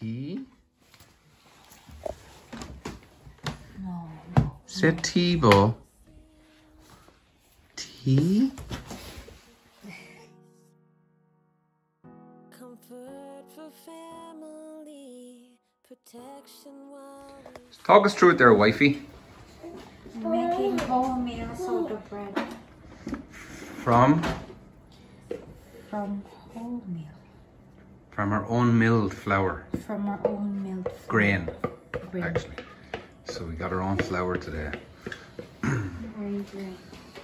Tea? No. Is it tea bowl? Tea? Comfort for family, protection while Talk us through it there, wifey. I'm making wholemeal soda bread From wholemeal. our own milled flour. From our own milled Grain, grain. actually. So we got our own flour today. Very great.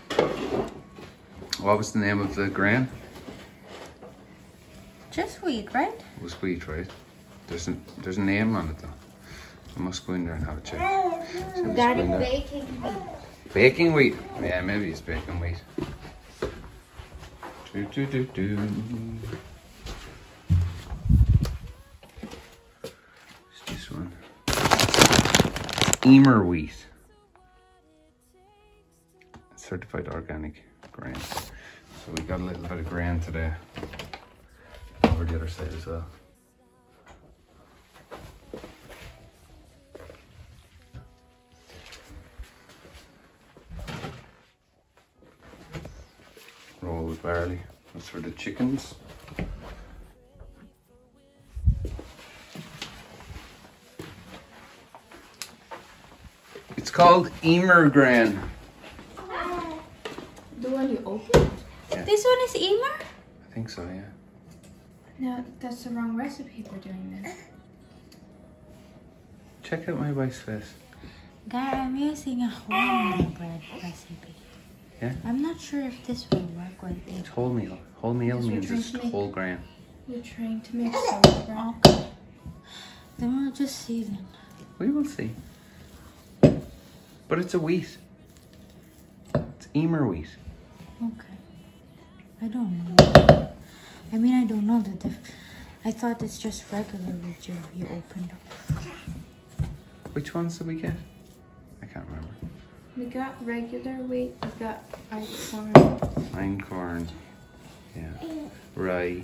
What was the name of the grain? Just wheat, right? It was wheat, right? There's a name on it though. I must go in there and have a check. So let's Daddy, go in there. baking wheat. Baking wheat. Yeah, maybe it's baking wheat. Do. It's this one. Emer wheat. Certified organic grain. So we got a little bit of grain today. Over the other side as well. Roll with barley. That's for the chickens. It's called Emer grain. The one you opened? Yeah. This one is Emer? I think so, yeah. No, that's the wrong recipe for doing this. Check out my wife's face. Guy, I'm using a wholemeal bread recipe. Yeah? I'm not sure if this will work with it. It's wholemeal. Wholemeal Yes, we're means trying it's to make- whole grain. We're trying to make soda bread. Okay. Then we'll just see then. We will see. But it's a wheat. It's Emer wheat. Okay. I don't know. I mean, I don't know the I thought it's just regular wheat you opened up. Which ones did we get? I can't remember. We got regular wheat, we got einkorn. Einkorn. Yeah. Rye.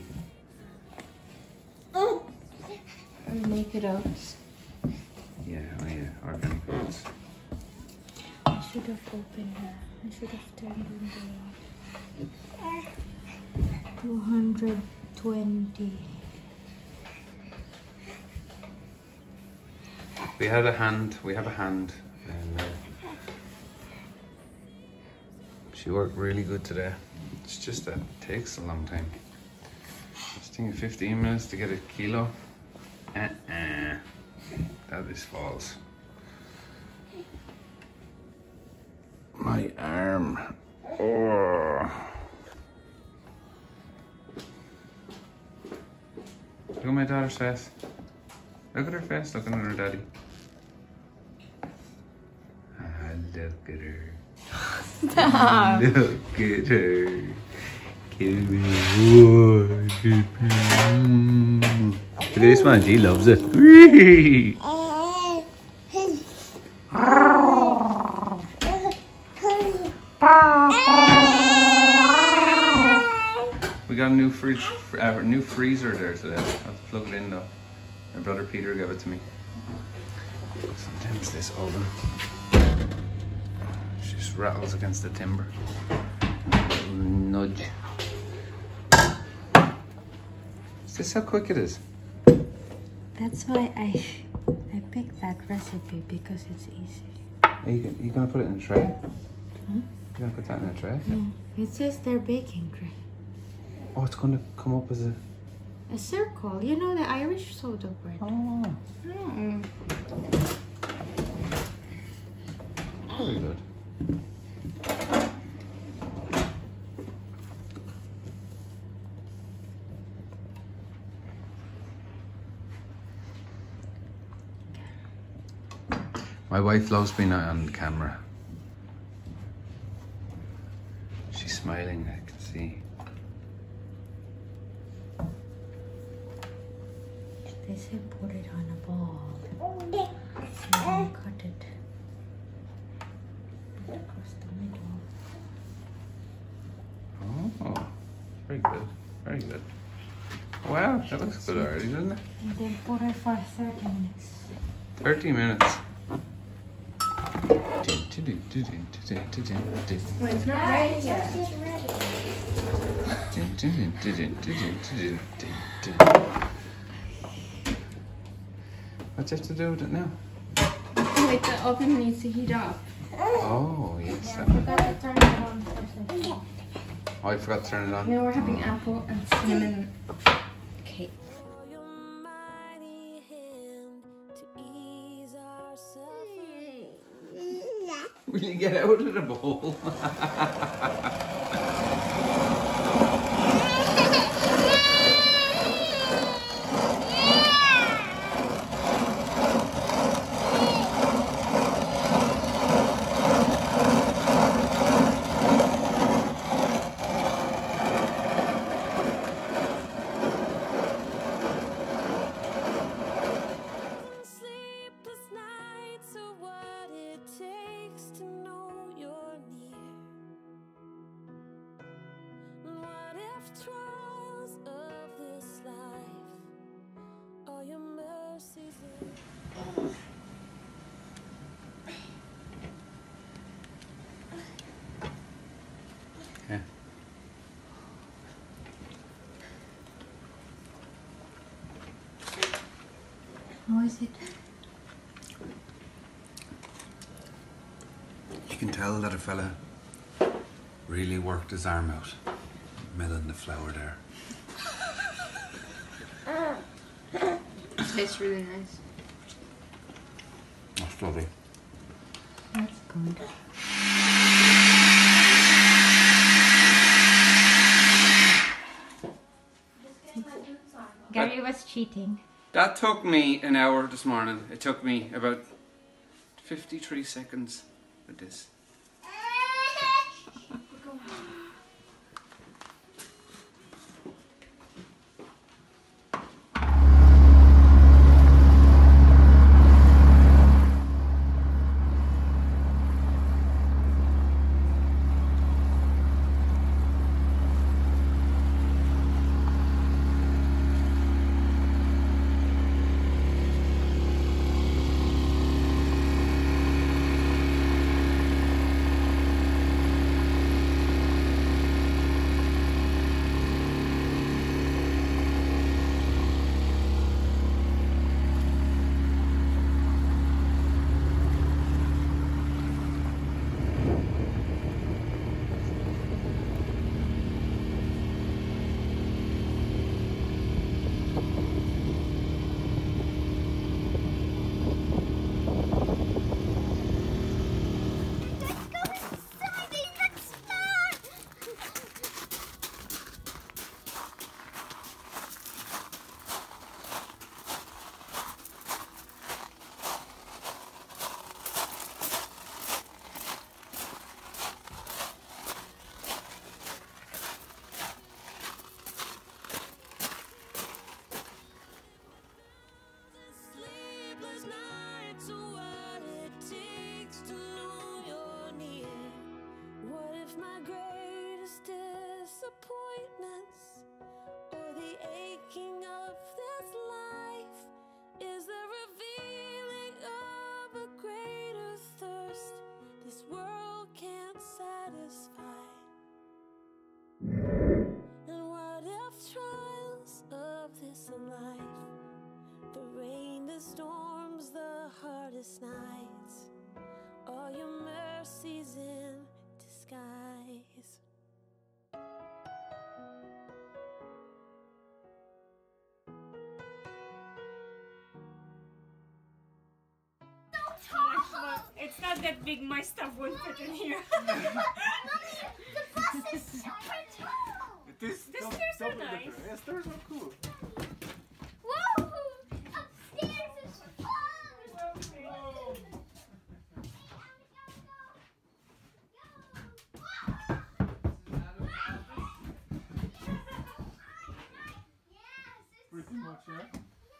And naked oats. Yeah, oh yeah. Organic oats. I should have opened that. I should have turned in the 220. We have a hand, and she worked really good today. It's just that it takes a long time. It's taking 15 minutes to get a kilo. That is false. My arm. Oh. Look at my daughter's face. Look at her face, looking at her daddy. Ah, look at her. Stop. Look at her. Give me one. Look at this one, she loves it. Whee! We got a new fridge, new freezer there today. I have to plug it in though. My brother Peter gave it to me. Sometimes this oven just rattles against the timber. Nudge. Is this how quick it is? That's why I picked that recipe because it's easy. Are you gonna put it in a tray? Hmm? You're gonna put that in a tray? No, it says they're baking tray. Oh, it's gonna come up as a... A circle, you know, the Irish soda bread. Oh, Mm. very good. My wife loves being on camera. She's smiling, I can see. They say put it on a ball. So you can cut it. Put it across the middle. Oh, very good, very good. Wow, Oh, that looks good already, doesn't it? And then put it for 30 minutes. 30 minutes. Well, it's not ready yet. What do you have to do with it now? Wait, the oven needs to heat up. Oh, yes. Yeah, I forgot to turn it on first. Oh, I forgot to turn it on. Now we're having apple and cinnamon cake. For your mighty hand to ease our suffering. Will you get out of the bowl? Sleepless nights are what it takes to know you're near. What if trials of this life are your mercies in? Yeah. How is it? You can tell that a fella really worked his arm out, milling the flour there. It tastes really nice. That's lovely. That's good. Gary was cheating. That took me an hour this morning. It took me about 53 seconds with this. Sleepless nights are what it takes to know you're near. What if my greatest disappointments or the aching of this life is the revealing of a greater thirst this world can't satisfy? And what if trials of this life, the rain, the storms, the hardest nights, are your mercies in disguise? It's not that big, my stuff won't fit in here. The bus is super tall. The stairs are nice. Yeah, stairs are cool. Whoa! Upstairs is fun. Pretty much, yeah.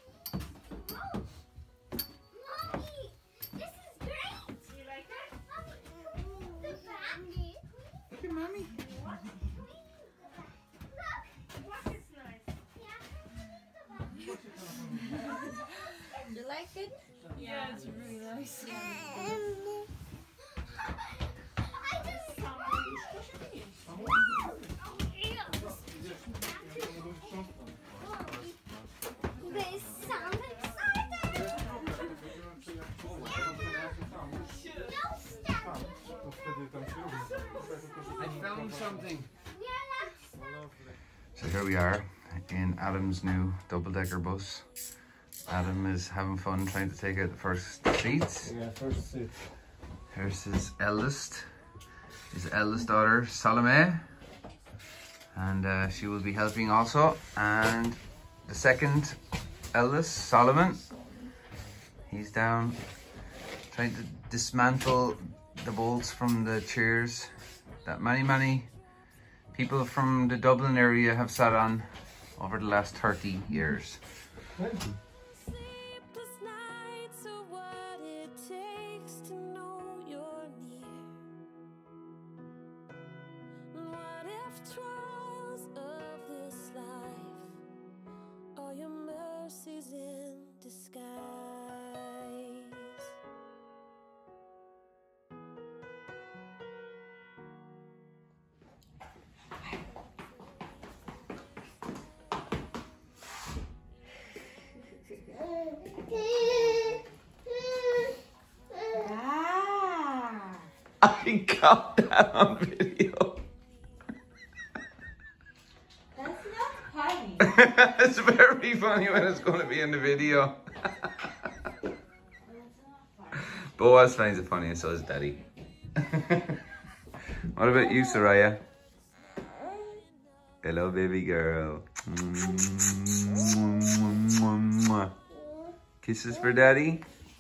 Mommy, this is great. You like it? Mommy, the back. Look at mommy. Look. What is nice? Yeah. nice. They sound excited. No step. I found something. Yeah, So here we are in Adam's new double-decker bus. Adam is having fun trying to take out the first seats. Yeah, first seat. Here's his eldest daughter, Salome. And she will be helping also. And the second eldest, Solomon, he's down trying to dismantle the bolts from the chairs that many people from the Dublin area have sat on over the last 30 years. Sleepless nights are what it takes to know you're near. What if trials of this life are your mercies in disguise? Ah. I got that on video. That's not funny. It's very funny when it's going to be in the video. That's not funny. Boaz finds it funny and so does Daddy. What about you, Soraya? Hello, baby girl. Kisses for Daddy.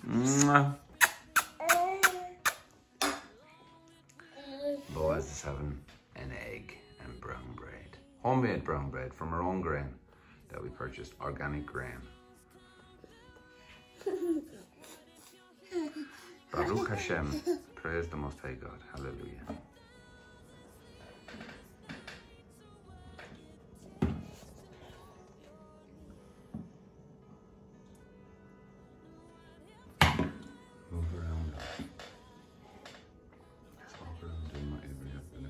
Boaz is having an egg and brown bread. Homemade brown bread from our own grain that we purchased, organic grain. Baruch Hashem. Praise the Most High God. Hallelujah. Move around. Let's walk around doing whatever you have to do.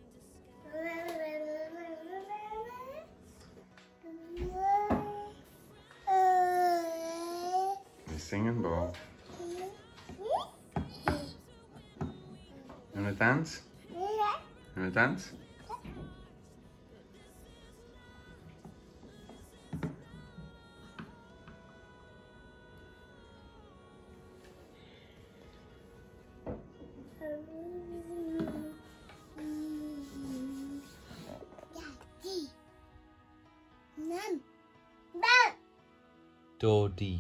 You're singing, Bo. You wanna dance? You wanna dance? Dodi.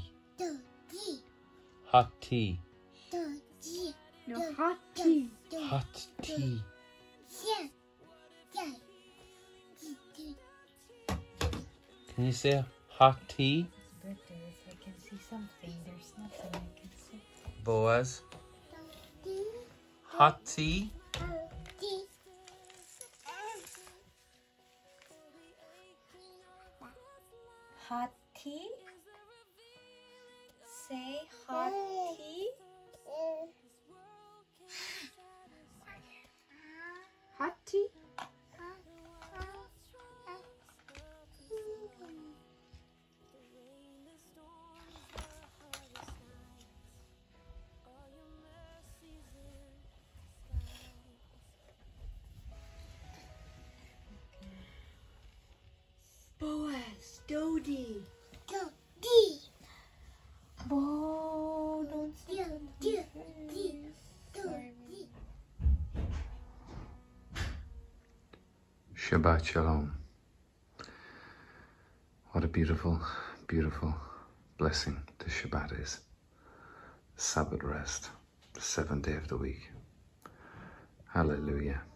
Hot tea. No, hot tea. Hot tea. Can you say hot tea? Birthdays, I can see something. There's nothing I can see. Boaz. Hot tea. Hot tea? Say hot tea. Hot tea? Boaz, Dodi. Bo, don't say Shabbat Shalom. What a beautiful, beautiful blessing the Shabbat is. Sabbath rest, the 7th day of the week. Hallelujah.